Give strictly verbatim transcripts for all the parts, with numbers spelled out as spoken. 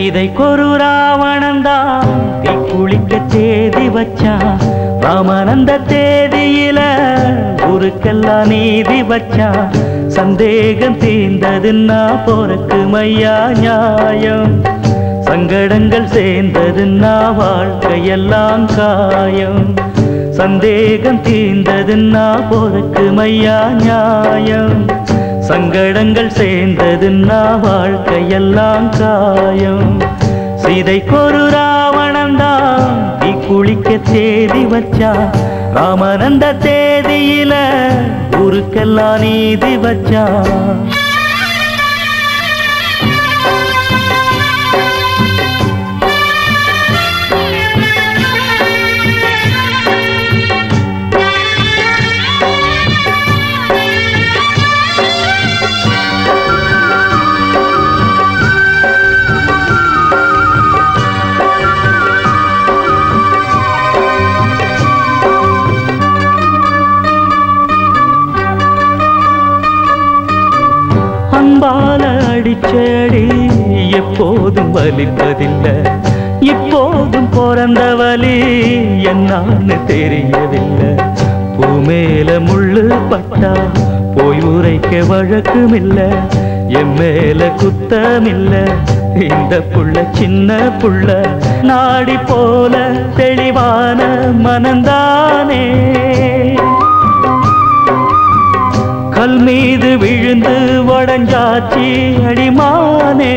சீதைக்கொரு ராவணந்தான் தீ குளிக்க தேதி வச்சான். ராமனந்த தேதியில ஊருக்கெல்லாம் நீதி வச்சான். சந்தேகம் தீர்ந்ததுன்னா போறக்கு மையா நியாயம். சங்கடங்கள் சேர்ந்ததுன்னா வாழ்க்கையெல்லாம் காயம். சந்தேகம் தீர்ந்ததுன்னா போறக்கு மையா நியாயம். சங்கடங்கள் சேர்ந்ததுன்னா வாழ்க்கையெல்லாம் காயம். சீதைக்கொரு ராவணந்தான் தீ குளிக்க தேதி வச்சா. ராமனந்த தேதியில ஊருக்கெல்லாம் நீதி வச்சா. அன்பால அடிச்சடி எப்போதும் வலிப்பதில்லை. இப்போதும் பிறந்த வலி என்னான்னு தெரியவில்லை. பூமேல முள்ளு பட்டா போய் உரைக்க வழக்குமில்ல. என் மேல குத்தமில்ல. இந்த புள்ள சின்ன புள்ள நாடி போல தெளிவான மனந்தானே. கல் மீது விழுந்து உடஞ்சாச்சி அடிமானே.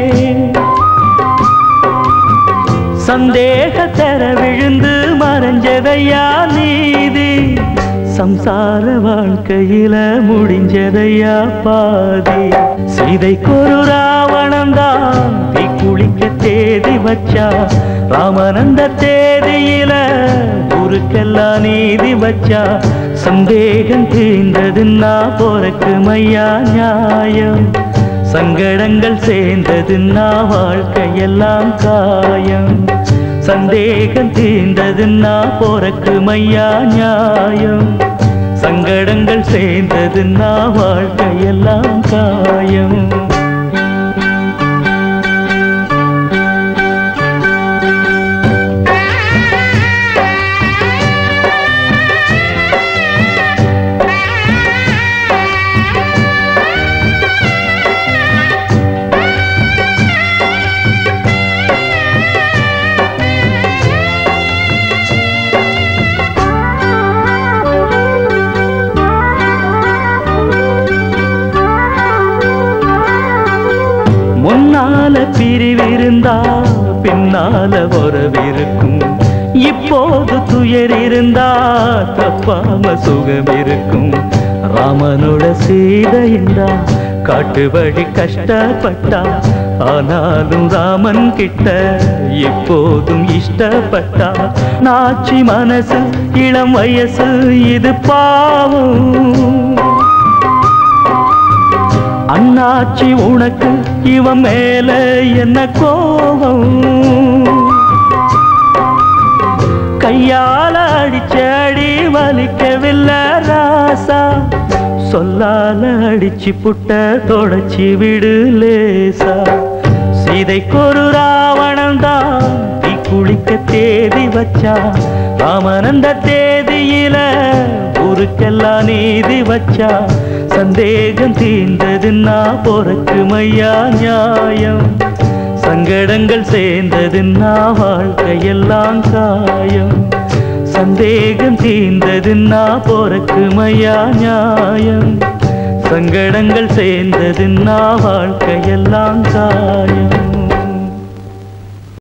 சந்தேகத்தர விழுந்து மறைஞ்சதையா நீதி. சம்சார வாழ்க்கையில முடிஞ்சதையா பாதி. சீதைக்கொரு ராவணந்தான் தீ குளிக்க தேதி வச்சா. ராமனந்த தேதியில ஊருக்கெல்லாம் நீதி வச்சா. சந்தேகம் தீர்ந்ததுன்னா போறக்கு மையா நியாயம். சங்கடங்கள் சேர்ந்ததுன்னா வாழ்க்கையெல்லாம் காயம். சந்தேகம் தீர்ந்ததுன்னா போறக்கு மையா நியாயம். சங்கடங்கள் சேர்ந்ததுன்னா வாழ்க்கையெல்லாம் காயம். முன்னால பிரிவிருந்தா பின்னால உறவிருக்கும். இப்போது துயர் இருந்தா தப்பாம சுகம் இருக்கும். ராமனோட சீதையின்றா காட்டுவழி கஷ்டப்பட்டா. ஆனாலும் ராமன் கிட்ட இப்போதும் இஷ்டப்பட்டா. நாச்சி மனசு இளம் வயசு இது பாவம். அண்ணாச்சி உனக்கு இவன் மேல என்ன கோபம். கையால அடிச்சடி வலிக்கவில்லை ராசா. சொல்லால அடிச்சு புட்ட தொடச்சி விடு லேசா. சீதைக்கொரு ராவணந்தான் தீ குளிக்க தேதி வச்சா. ராமனந்த தேதியில ஊருக்கெல்லாம் நீதி வச்சா. சந்தேகம் தீர்ந்ததுன்னா போறக்கு மையா நியாயம். சங்கடங்கள் சேர்ந்ததுன்னா வாழ்க்கையெல்லாம் காயம். சந்தேகம் தீர்ந்ததுன்னா போறக்கு மையா நியாயம். சங்கடங்கள் சேர்ந்ததுன்னா வாழ்க்கையெல்லாம் காயம்.